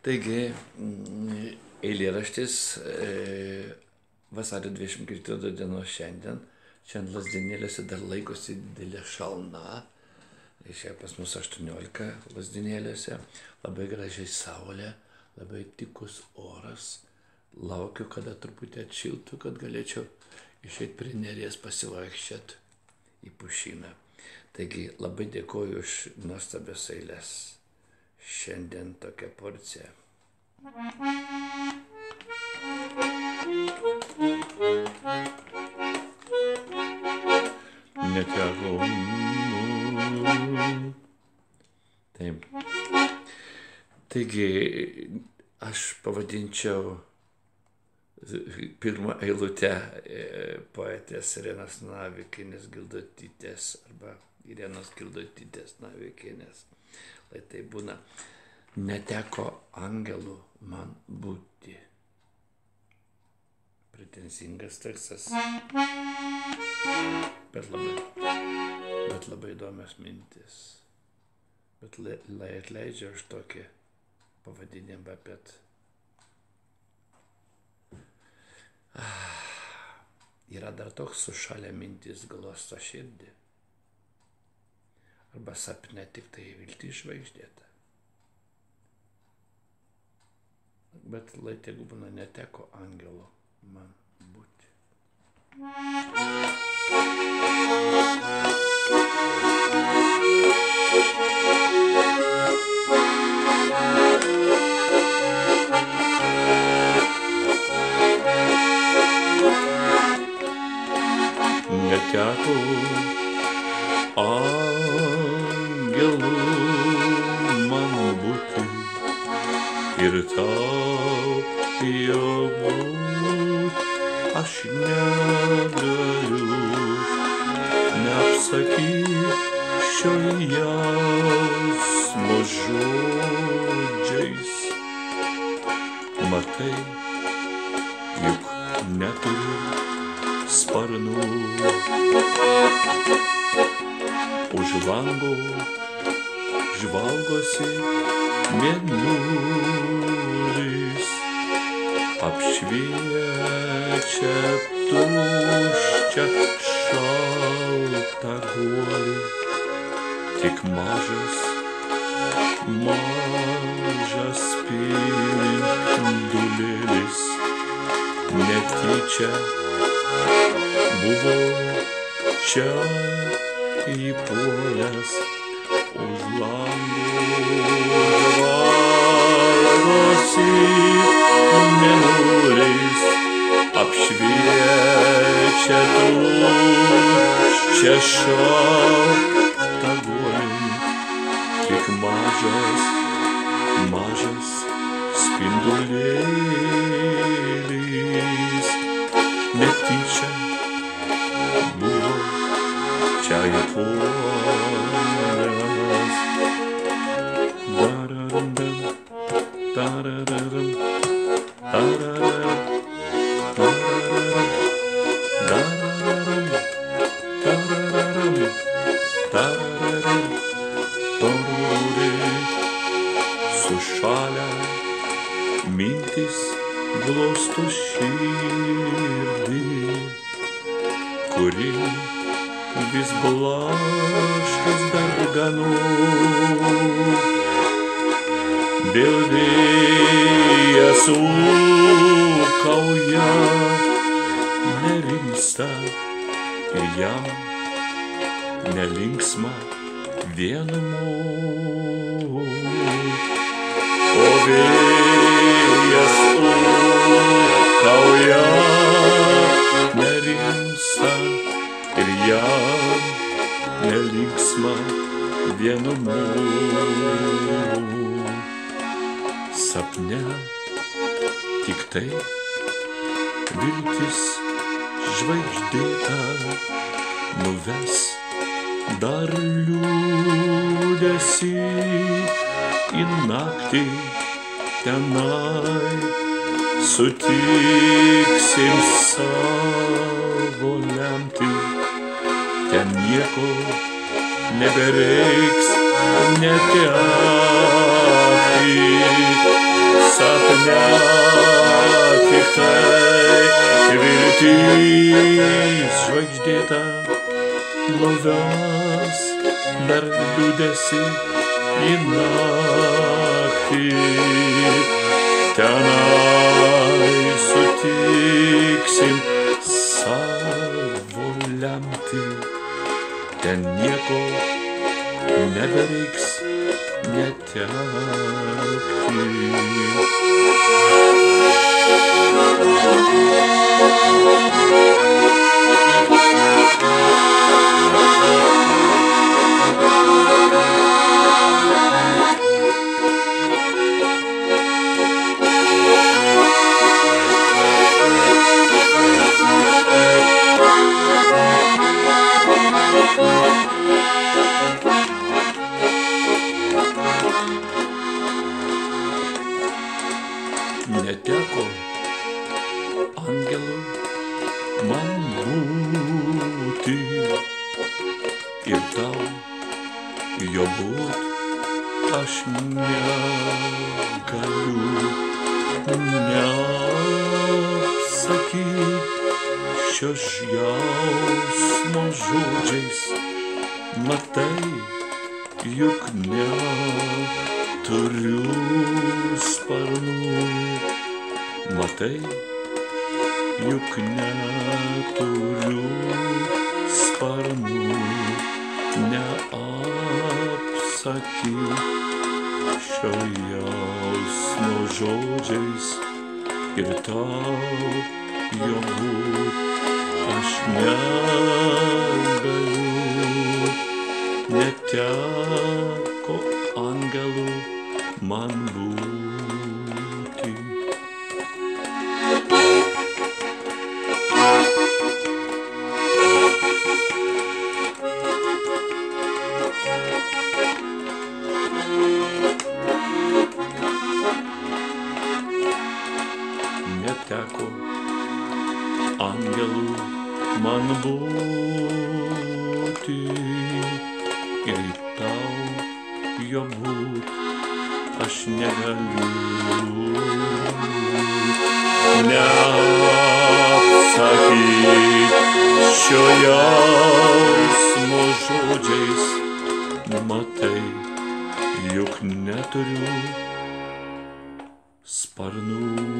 Taigi, eilėraštis vasario 24 dienos šiandien. Šiandien Lazdynėliuose dar laikosi didelė šalna. Išėjo pas mus 18 Lazdynėliuose. Labai gražiai saulė, labai tikus oras. Laukiu, kada truputį atšiltų, kad galėčiau išeiti prie Neries pasivaikščioti į pušyną. Taigi labai dėkoju už nuostabias eiles. Šiandien tokia porcija. Neteko. Taip. Taigi, aš pavadinčiau pirmą eilutę poetės Irenos Navikienės Gildotytės arba Irenos Gildotytės Navikienės. Tai būna, neteko angelų man būti. Pretenzingas tekstas, bet labai įdomios mintis. Bet atleidžiu aš tokį pavadinimą, bet yra dar toks sušalę mintis glosto širdį. Arba sapne tik tai viltis žvaigždėta. Bet tegu būna, neteko angelo man būti. Neteko angelų man būti ir tau jo būt aš negaliu neapsakyt šio jausmo žodžiais. Matai, juk neturiu sparnų. Už lango žvalgosi mėnulis, apšviečia tuščią šaltą guolį. Tik mažas spindulėlis netyčia buvo čia įpuolęs. Už langų žvalgosi mėnulis, apšviečia tuščią šaltą guolį. Tik mažas spindulėlis netyčia buvo čia įpuolęs. Sušalę mintis glosto širdį, kuri vis blaškos darganų. Dėl vėjas ūkauja, nerimsta ir jam nelinksma vienumoj. O vėjas ūkauja, nerimsta ir jam nelinksma vienumoj. Sapne tik tai viltis žvaigždėta nuves dar liūdesį į naktį. Tenai sutiksim savo lemtį, ten nieko nebereiks netekti. sapne tik tai viltis žvaigždėta blogas dar liūdesi į naktį. Tenai sutiksim savo lemtį, ten nieko nebereiks netekti. Neteko angelų man būti ir tau jo būt aš negaliu neapsakyt šios jausmo žodžiais. Matai, juk neturiu sparnų. Matai, juk neturiu sparnų. Neapsakyk šio jausmo žodžiais ir tau jo būt aš negaliu. Neteko angelų man būti. Neteko angelų man būti ir tau jo būt aš negaliu. Neapsakyt šio jausmo žodžiais. Matai, juk neturiu sparnų.